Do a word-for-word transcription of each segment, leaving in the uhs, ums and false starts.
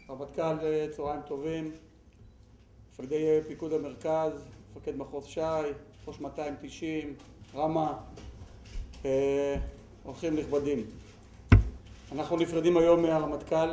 רמטכ"ל, צהריים טובים, מפקדי פיקוד המרכז, מפקד מחוז ש"י, ראש מאתיים תשעים, רמה, אורחים נכבדים. אנחנו נפרדים היום מהרמטכ"ל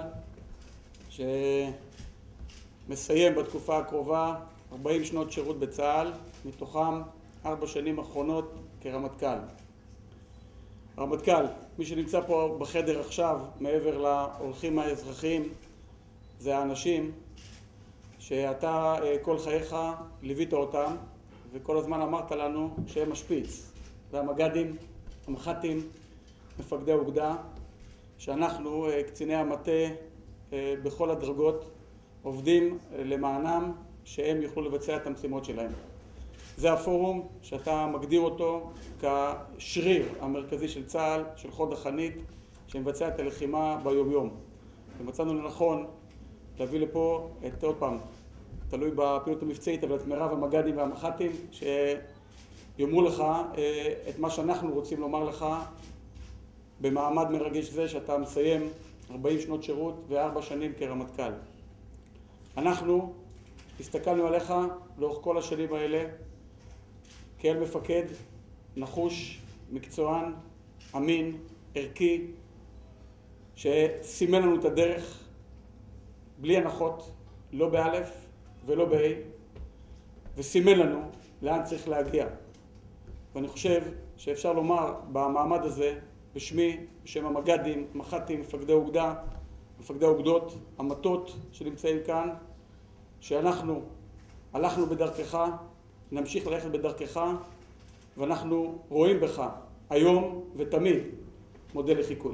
שמסיים בתקופה הקרובה ארבעים שנות שירות בצה"ל, מתוכם ארבע שנים אחרונות כרמטכ"ל. הרמטכ"ל, מי שנמצא פה בחדר עכשיו, מעבר לאורחים האזרחיים, זה האנשים שאתה כל חייך ליווית אותם, וכל הזמן אמרת לנו שהם משפיץ. זה המג"דים, המח"טים, מפקדי אוגדה, שאנחנו, קציני המטה בכל הדרגות, עובדים למענם שהם יוכלו לבצע את המשימות שלהם. זה הפורום שאתה מגדיר אותו כשריר המרכזי של צה"ל, של חוד החנית, שמבצע את הלחימה ביום יום. ומצאנו לנכון להביא לפה את, עוד פעם, תלוי בפעילות המבצעית, אבל את מירב המג"דים והמח"טים, שיאמרו לך את מה שאנחנו רוצים לומר לך במעמד מרגש זה שאתה מסיים ארבעים שנות שירות וארבע שנים כרמטכ"ל. אנחנו הסתכלנו עליך לאורך כל השנים האלה כאל מפקד נחוש, מקצוען, אמין, ערכי, שסימן לנו את הדרך בלי הנחות, לא באלף ולא בה', וסימן לנו לאן צריך להגיע. ואני חושב שאפשר לומר במעמד הזה, בשמי, בשם המג"דים, מח"טים, מפקדי אוגדה, מפקדי אוגדות, המטות שנמצאים כאן, שאנחנו הלכנו בדרכך, נמשיך ללכת בדרכך, ואנחנו רואים בך היום ותמיד מודל לחיקוי.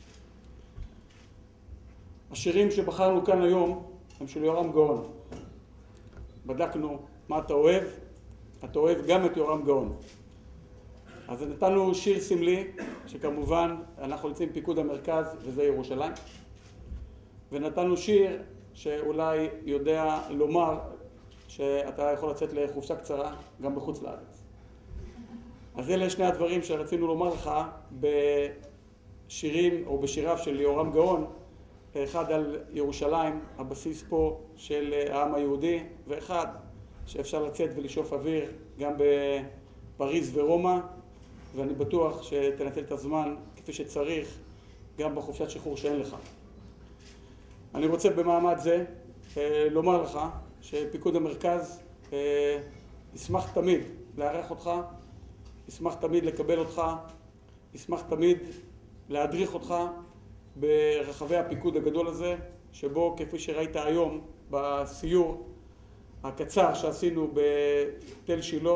השירים שבחרנו כאן היום הם של יורם גאון. בדקנו מה אתה אוהב, אתה אוהב גם את יורם גאון. אז נתנו שיר סמלי, שכמובן אנחנו נמצאים פיקוד המרכז וזה ירושלים. ונתנו שיר שאולי יודע לומר שאתה יכול לצאת לחופשה קצרה גם בחוץ לארץ. אז אלה שני הדברים שרצינו לומר לך בשירים או בשיריו של יורם גאון, אחד על ירושלים, הבסיס פה של העם היהודי, ואחד שאפשר לצאת ולשאוף אוויר גם בפריז ורומא, ואני בטוח שתנצל את הזמן כפי שצריך גם בחופשת שחרור שאין לך. אני רוצה במעמד זה לומר לך שפיקוד המרכז ישמח תמיד לארח אותך, ישמח תמיד לקבל אותך, ישמח תמיד להדריך אותך ברחבי הפיקוד הגדול הזה, שבו כפי שראית היום בסיור הקצר שעשינו בתל שילה,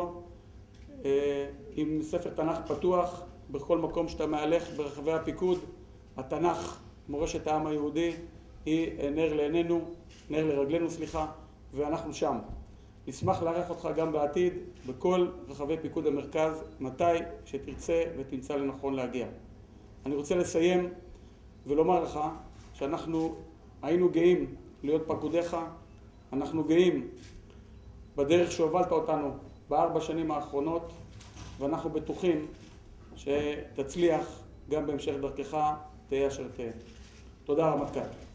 עם ספר תנ"ך פתוח בכל מקום שאתה מהלך ברחבי הפיקוד, התנ"ך, מורשת העם היהודי, היא נר לעינינו, נר לרגלינו, סליחה, ואנחנו שם. נשמח לארח אותך גם בעתיד בכל רחבי פיקוד המרכז, מתי שתרצה ותמצא לנכון להגיע. אני רוצה לסיים ולומר לך שאנחנו היינו גאים להיות פקודיך, אנחנו גאים בדרך שהובלת אותנו בארבע שנים האחרונות, ואנחנו בטוחים שתצליח גם בהמשך דרכך, תהיה אשר תהיה. תודה רמטכ"ל.